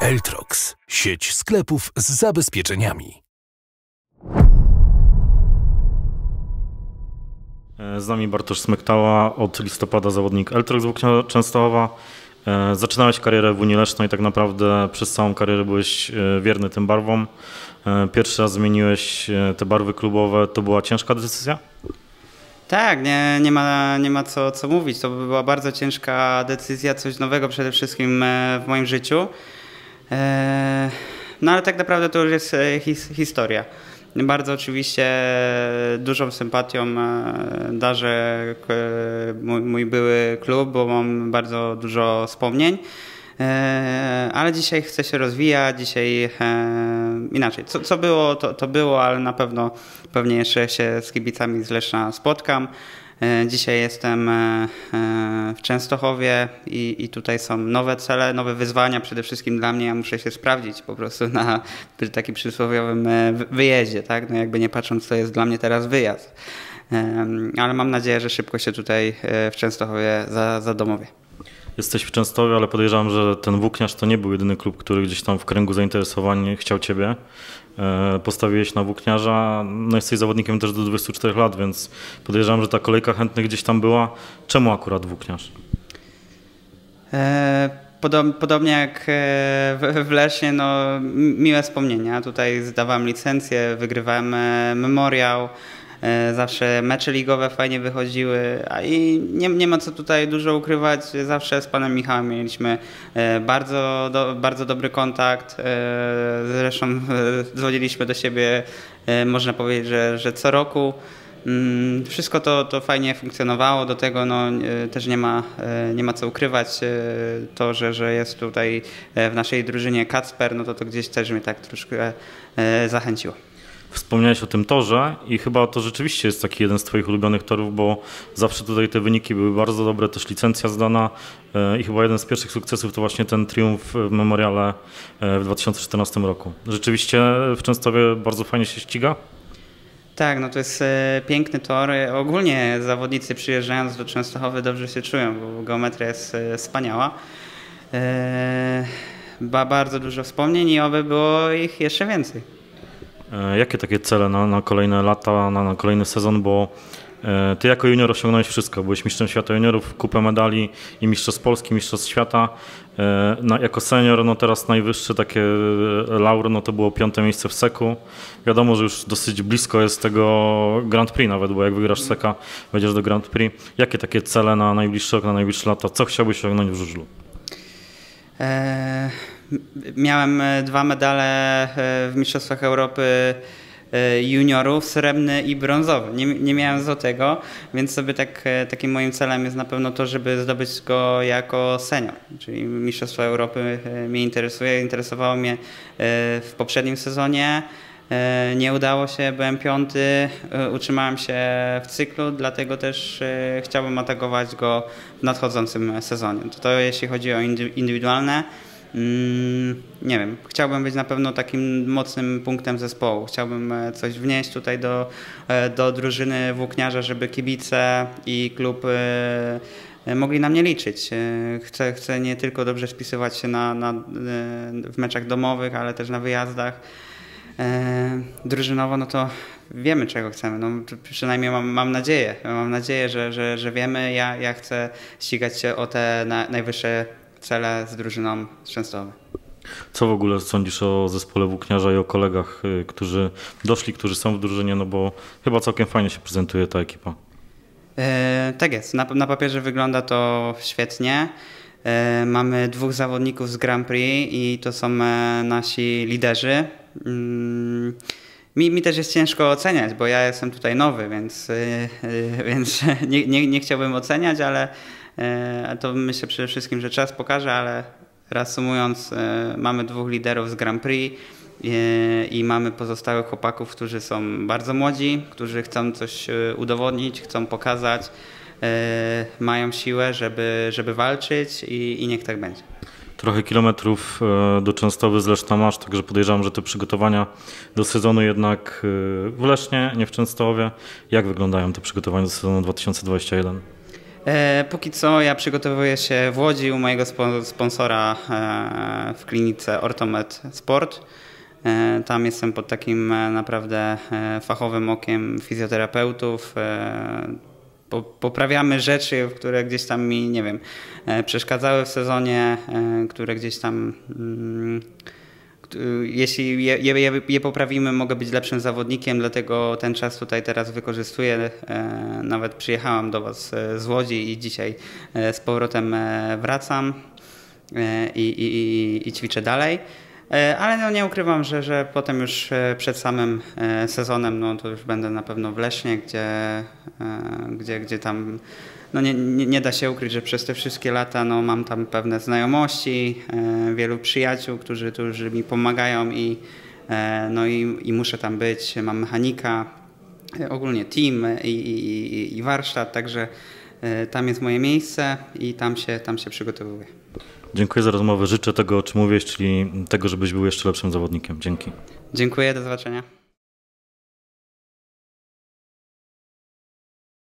Eltrox, sieć sklepów z zabezpieczeniami. Z nami Bartosz Smektała, od listopada zawodnik Eltrox Włóknia Częstochowa. Zaczynałeś karierę w Unii Leszno i tak naprawdę przez całą karierę byłeś wierny tym barwom. Pierwszy raz zmieniłeś te barwy klubowe. To była ciężka decyzja? Tak, nie ma co mówić. To była bardzo ciężka decyzja, coś nowego przede wszystkim w moim życiu. No ale tak naprawdę to już jest historia. Bardzo oczywiście dużą sympatią darzę mój były klub, bo mam bardzo dużo wspomnień. Ale dzisiaj chcę się rozwijać, dzisiaj inaczej. Co było, to było, ale na pewno pewnie jeszcze się z kibicami z Leszna spotkam. Dzisiaj jestem w Częstochowie i tutaj są nowe cele, nowe wyzwania przede wszystkim dla mnie. Ja muszę się sprawdzić po prostu na takim przysłowiowym wyjeździe, tak? No jakby nie patrząc, to jest dla mnie teraz wyjazd. Ale mam nadzieję, że szybko się tutaj w Częstochowie zadomowię. Jesteś w Częstochowie, ale podejrzewam, że ten Włókniarz to nie był jedyny klub, który gdzieś tam w kręgu zainteresowań chciał Ciebie. Postawiłeś na Włókniarza, no jesteś zawodnikiem też do 24 lat, więc podejrzewam, że ta kolejka chętnych gdzieś tam była. Czemu akurat Włókniarz? Podobnie jak w Lesznie, no miłe wspomnienia. Tutaj zdawałem licencję, wygrywałem memoriał. Zawsze mecze ligowe fajnie wychodziły, a i nie ma co tutaj dużo ukrywać. Zawsze z panem Michałem mieliśmy bardzo dobry kontakt. Zresztą dzwoniliśmy do siebie, można powiedzieć, że co roku. Wszystko to fajnie funkcjonowało, do tego no, też nie ma co ukrywać. To, że jest tutaj w naszej drużynie Kacper, no to gdzieś też mnie tak troszkę zachęciło. Wspomniałeś o tym torze i chyba to rzeczywiście jest taki jeden z Twoich ulubionych torów, bo zawsze tutaj te wyniki były bardzo dobre, też licencja zdana i chyba jeden z pierwszych sukcesów to właśnie ten triumf w Memoriale w 2014 roku. Rzeczywiście w Częstochowie bardzo fajnie się ściga? Tak, no to jest piękny tor. Ogólnie zawodnicy przyjeżdżając do Częstochowy dobrze się czują, bo geometria jest wspaniała. Bardzo dużo wspomnień i oby było ich jeszcze więcej. Jakie takie cele na kolejne lata, na kolejny sezon, bo Ty jako junior osiągnąłeś wszystko. Byłeś mistrzem świata juniorów, kupę medali i mistrzostw Polski, mistrzostw świata. Jako senior, no teraz najwyższe takie lauro, no to było 5. miejsce w Seku. Wiadomo, że już dosyć blisko jest tego Grand Prix nawet, bo jak wygrasz Seka, wejdziesz do Grand Prix. Jakie takie cele na najbliższy rok, na najbliższe lata? Co chciałbyś osiągnąć w żużlu? Miałem 2 medale w Mistrzostwach Europy juniorów, srebrny i brązowy. Nie miałem złotego, więc sobie takim moim celem jest na pewno to, żeby zdobyć go jako senior. Czyli Mistrzostwa Europy mnie interesowało mnie w poprzednim sezonie. Nie udało się, byłem 5, utrzymałem się w cyklu, dlatego też chciałbym atakować go w nadchodzącym sezonie. To jeśli chodzi o indywidualne. Nie wiem, chciałbym być na pewno takim mocnym punktem zespołu. Chciałbym coś wnieść tutaj do drużyny Włókniarza, żeby kibice i klub mogli na mnie liczyć. Chcę nie tylko dobrze spisywać się w meczach domowych, ale też na wyjazdach. Drużynowo, no to wiemy, czego chcemy. No, przynajmniej mam nadzieję. Mam nadzieję, że wiemy. Ja chcę ścigać się o te najwyższe cele z drużyną z Częstochowy. Co w ogóle sądzisz o zespole Włókniarza i o kolegach, którzy doszli, którzy są w drużynie, no bo chyba całkiem fajnie się prezentuje ta ekipa. Tak jest. Na papierze wygląda to świetnie. Mamy 2 zawodników z Grand Prix i to są nasi liderzy. Mi też jest ciężko oceniać, bo ja jestem tutaj nowy, więc nie chciałbym oceniać, ale to myślę przede wszystkim, że czas pokaże, ale reasumując, mamy 2 liderów z Grand Prix i mamy pozostałych chłopaków, którzy są bardzo młodzi, którzy chcą coś udowodnić, chcą pokazać, mają siłę, żeby walczyć i niech tak będzie. Trochę kilometrów do Częstochowy z Leszna masz, także podejrzewam, że te przygotowania do sezonu jednak w Lesznie, nie w Częstochowie. Jak wyglądają te przygotowania do sezonu 2021? Póki co ja przygotowuję się w Łodzi u mojego sponsora w klinice Ortomed Sport. Tam jestem pod takim naprawdę fachowym okiem fizjoterapeutów. Poprawiamy rzeczy, które gdzieś tam mi, nie wiem, przeszkadzały w sezonie, które gdzieś tam, jeśli je poprawimy, mogę być lepszym zawodnikiem, dlatego ten czas tutaj teraz wykorzystuję. Nawet przyjechałam do Was z Łodzi i dzisiaj z powrotem wracam i ćwiczę dalej. Ale no nie ukrywam, że potem już przed samym sezonem no to już będę na pewno w Lesznie, gdzie tam no nie da się ukryć, że przez te wszystkie lata no mam tam pewne znajomości, wielu przyjaciół, którzy mi pomagają i muszę tam być. Mam mechanika, ogólnie team i warsztat, także tam jest moje miejsce i tam się przygotowuję. Dziękuję za rozmowę. Życzę tego, o czym mówiłeś, czyli tego, żebyś był jeszcze lepszym zawodnikiem. Dzięki. Dziękuję, do zobaczenia.